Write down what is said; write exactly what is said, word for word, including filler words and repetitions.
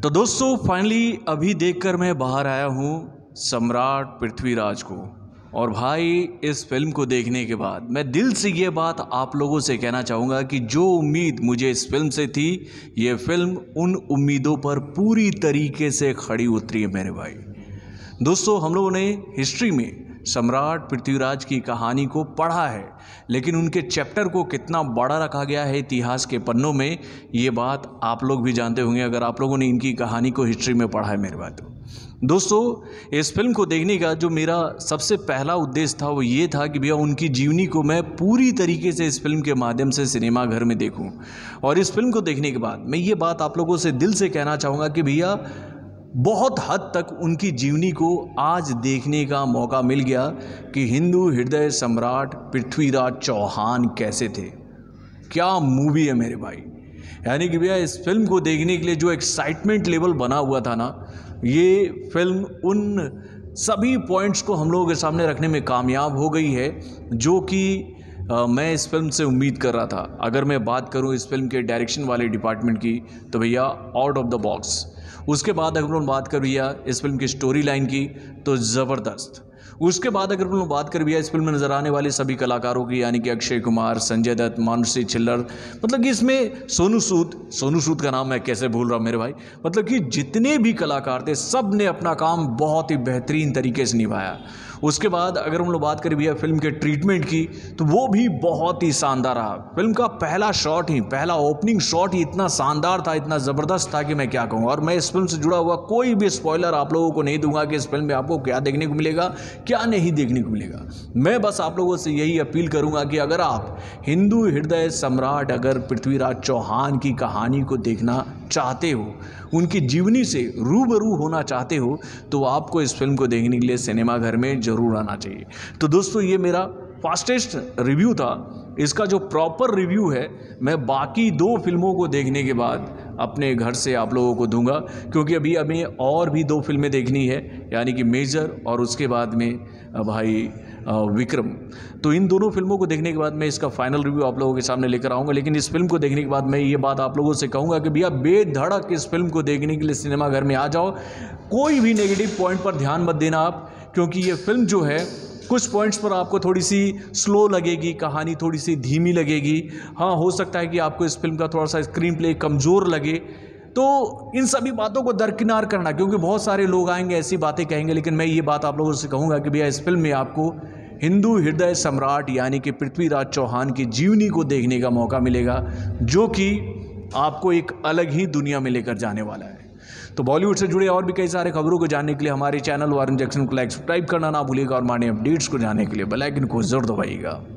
तो दोस्तों फाइनली अभी देखकर मैं बाहर आया हूँ सम्राट पृथ्वीराज को। और भाई इस फिल्म को देखने के बाद मैं दिल से ये बात आप लोगों से कहना चाहूँगा कि जो उम्मीद मुझे इस फिल्म से थी, ये फिल्म उन उम्मीदों पर पूरी तरीके से खड़ी उतरी है मेरे भाई। दोस्तों हम लोगों ने हिस्ट्री में सम्राट पृथ्वीराज की कहानी को पढ़ा है, लेकिन उनके चैप्टर को कितना बड़ा रखा गया है इतिहास के पन्नों में, ये बात आप लोग भी जानते होंगे अगर आप लोगों ने इनकी कहानी को हिस्ट्री में पढ़ा है मेरे बात। दोस्तों इस फिल्म को देखने का जो मेरा सबसे पहला उद्देश्य था वो ये था कि भैया उनकी जीवनी को मैं पूरी तरीके से इस फिल्म के माध्यम से सिनेमा घर में देखूं। और इस फिल्म को देखने के बाद मैं ये बात आप लोगों से दिल से कहना चाहूँगा कि भैया बहुत हद तक उनकी जीवनी को आज देखने का मौका मिल गया कि हिंदू हृदय सम्राट पृथ्वीराज चौहान कैसे थे। क्या मूवी है मेरे भाई। यानी कि भैया इस फिल्म को देखने के लिए जो एक्साइटमेंट लेवल बना हुआ था ना, ये फिल्म उन सभी पॉइंट्स को हम लोगों के सामने रखने में कामयाब हो गई है जो कि आ, मैं इस फिल्म से उम्मीद कर रहा था। अगर मैं बात करूं इस फिल्म के डायरेक्शन वाले डिपार्टमेंट की तो भैया आउट ऑफ द बॉक्स। उसके बाद अगर हम बात करें भैया इस फिल्म की स्टोरी लाइन की तो ज़बरदस्त। उसके बाद अगर हम बात करें भैया इस फिल्म में नज़र आने वाले सभी कलाकारों की, यानी कि अक्षय कुमार, संजय दत्त, मानुषी छिल्लर, मतलब कि इसमें सोनू सूद सोनू सूद का नाम मैं कैसे भूल रहा हूँ मेरे भाई। मतलब कि जितने भी कलाकार थे सब ने अपना काम बहुत ही बेहतरीन तरीके से निभाया। उसके बाद अगर हम लोग बात करें भैया फिल्म के ट्रीटमेंट की तो वो भी बहुत ही शानदार रहा। फिल्म का पहला शॉट ही पहला ओपनिंग शॉट ही इतना शानदार था, इतना ज़बरदस्त था कि मैं क्या कहूँ। और मैं इस फिल्म से जुड़ा हुआ कोई भी स्पॉइलर आप लोगों को नहीं दूंगा कि इस फिल्म में आपको क्या देखने को मिलेगा, क्या नहीं देखने को मिलेगा। मैं बस आप लोगों से यही अपील करूँगा कि अगर आप हिंदू हृदय सम्राट अगर पृथ्वीराज चौहान की कहानी को देखना चाहते हो, उनकी जीवनी से रूबरू होना चाहते हो, तो आपको इस फिल्म को देखने के लिए सिनेमा घर में ज़रूर आना चाहिए। तो दोस्तों ये मेरा फास्टेस्ट रिव्यू था। इसका जो प्रॉपर रिव्यू है मैं बाकी दो फिल्मों को देखने के बाद अपने घर से आप लोगों को दूंगा, क्योंकि अभी हमें और भी दो फिल्में देखनी है, यानी कि मेजर और उसके बाद में भाई विक्रम। तो इन दोनों फिल्मों को देखने के बाद मैं इसका फाइनल रिव्यू आप लोगों के सामने लेकर आऊँगा। लेकिन इस फिल्म को देखने के बाद मैं ये बात आप लोगों से कहूँगा कि भैया बेधड़क इस फिल्म को देखने के लिए सिनेमा घर में आ जाओ। कोई भी नेगेटिव पॉइंट पर ध्यान मत देना आप, क्योंकि ये फिल्म जो है कुछ पॉइंट्स पर आपको थोड़ी सी स्लो लगेगी, कहानी थोड़ी सी धीमी लगेगी। हाँ, हो सकता है कि आपको इस फिल्म का थोड़ा सा स्क्रीन प्ले कमज़ोर लगे। तो इन सभी बातों को दरकिनार करना, क्योंकि बहुत सारे लोग आएंगे ऐसी बातें कहेंगे, लेकिन मैं ये बात आप लोगों से कहूँगा कि भैया इस फिल्म में आपको हिंदू हृदय सम्राट यानी कि पृथ्वीराज चौहान की जीवनी को देखने का मौका मिलेगा, जो कि आपको एक अलग ही दुनिया में लेकर जाने वाला है। तो बॉलीवुड से जुड़े और भी कई सारे खबरों को जानने के लिए हमारे चैनल वारन जंक्शन को लाइक सब्सक्राइब करना ना भूलिएगा और हमारे अपडेट्स को जानने के लिए बेल आइकन को जरूर दबाइएगा।